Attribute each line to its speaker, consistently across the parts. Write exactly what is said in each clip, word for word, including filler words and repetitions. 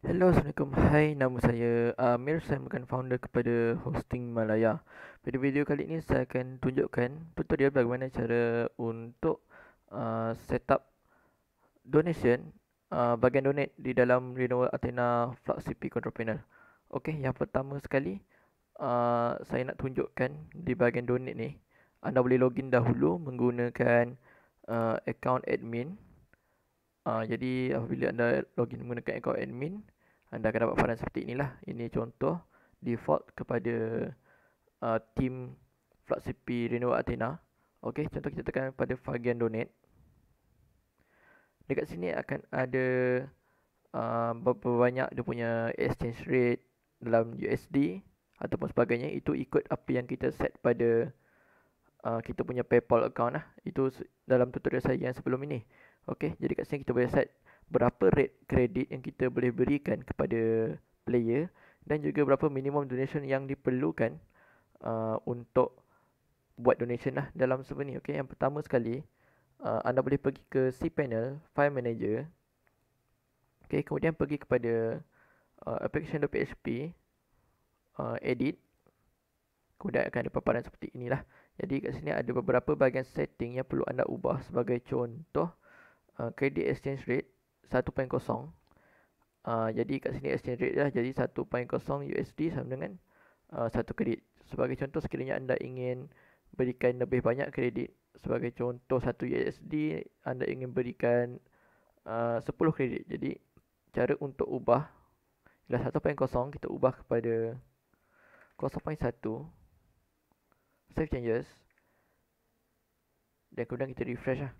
Speaker 1: Hello, Assalamualaikum. Hai, nama saya Amir. Saya merupakan founder kepada Hosting Malaya. Pada video kali ini saya akan tunjukkan tutorial bagaimana cara untuk uh, setup donation, uh, bahagian donate di dalam Renewal Athena Flux C P Control Panel. Okey, yang pertama sekali uh, saya nak tunjukkan di bahagian donate ni, anda boleh login dahulu menggunakan uh, account admin. Uh, jadi apabila anda login menggunakan account admin, anda akan dapat paran seperti inilah. Ini contoh default kepada uh, team Flux C P Renewal Athena. Okey, contoh kita tekan pada bahagian donate. Dekat sini akan ada uh, berapa banyak dia punya exchange rate dalam U S D ataupun sebagainya. Itu ikut apa yang kita set pada uh, kita punya PayPal account lah. Itu dalam tutorial saya yang sebelum ini. Okey, jadi kat sini kita boleh set berapa rate kredit yang kita boleh berikan kepada player dan juga berapa minimum donation yang diperlukan uh, untuk buat donation lah dalam server ni. Okey, yang pertama sekali uh, anda boleh pergi ke cPanel, File Manager. Okey, kemudian pergi kepada uh, application.php, uh, edit. Kemudian akan ada paparan seperti inilah. Jadi kat sini ada beberapa bahagian setting yang perlu anda ubah. Sebagai contoh, uh, credit exchange rate satu perpuluhan kosong. Uh, jadi kat sini exchange rate dah jadi satu perpuluhan kosong U S D sama dengan uh, satu kredit. Sebagai contoh, sekiranya anda ingin berikan lebih banyak kredit, sebagai contoh satu U S D, anda ingin berikan uh, sepuluh kredit. Jadi cara untuk ubah ialah satu perpuluhan kosong kita ubah kepada kosong perpuluhan satu, save changes, dan kemudian kita refresh lah.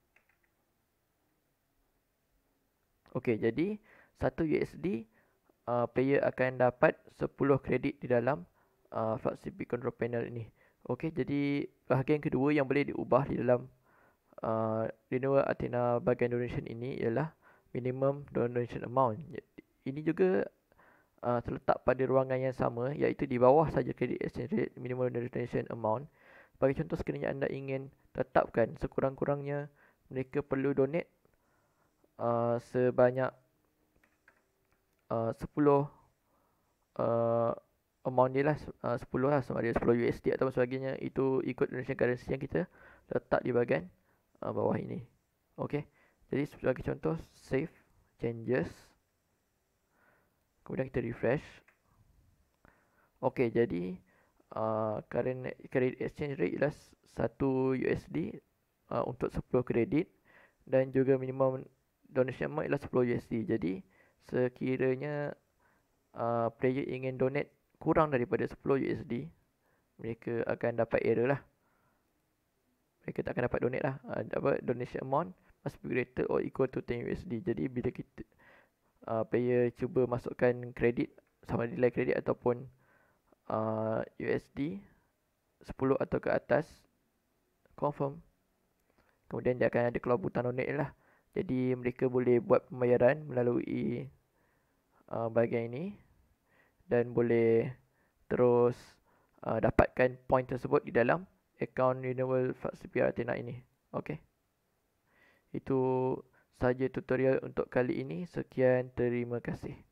Speaker 1: Okey, jadi satu U S D uh, player akan dapat sepuluh kredit di dalam uh, Flux C P Control Panel ini. Okey, jadi bahagian kedua yang boleh diubah di dalam uh, Renewal Athena bahagian donation ini ialah minimum donation amount. Ini juga uh, terletak pada ruangan yang sama, iaitu di bawah saja credit exchange rate, minimum donation amount. Bagi contoh, sekiranya anda ingin tetapkan sekurang-kurangnya mereka perlu donate Uh, sebanyak uh, sepuluh uh, amount dia lah, uh, sepuluh lah, sama ada sepuluh U S D atau sebagainya. Itu ikut donation currency yang kita letak di bahagian uh, bawah ini. Okey, jadi sebagai contoh, save changes, kemudian kita refresh. Okey, jadi uh, current credit exchange rate ialah satu U S D uh, untuk sepuluh kredit, dan juga minimum donation amount ialah sepuluh U S D. Jadi sekiranya uh, player ingin donate kurang daripada sepuluh U S D, mereka akan dapat error lah. Mereka tak akan dapat donate lah. Uh, apa, donation amount must be greater or equal to ten U S D. Jadi bila kita uh, player cuba masukkan kredit, sama nilai kredit ataupun uh, U S D sepuluh atau ke atas, confirm, kemudian dia akan ada keluar butang donate lah. Jadi mereka boleh buat pembayaran melalui uh, bahagian ini dan boleh terus uh, dapatkan point tersebut di dalam account Renewal Flux C P Athena ini. Okey, itu sahaja tutorial untuk kali ini. Sekian, terima kasih.